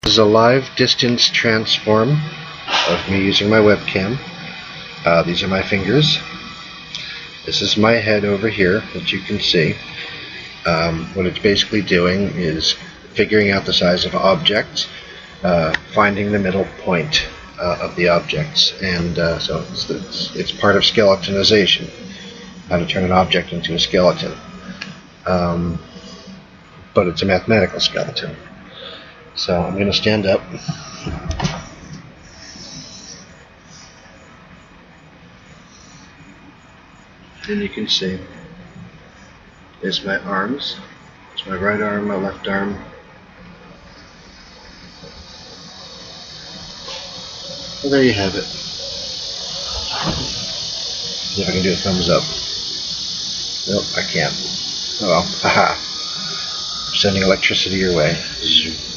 This is a live distance transform of me using my webcam. These are my fingers. This is my head over here that you can see. What it's basically doing is figuring out the size of objects, finding the middle point of the objects, and so it's part of skeletonization, how to turn an object into a skeleton. But it's a mathematical skeleton. So I'm going to stand up. And you can see there's my arms. It's my right arm, my left arm. Well, there you have it. See if I can do a thumbs up. Nope, I can't. Oh well, haha. I'm sending electricity your way.